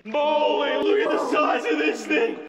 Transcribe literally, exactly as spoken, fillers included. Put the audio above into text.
Moly, look at the size of this thing!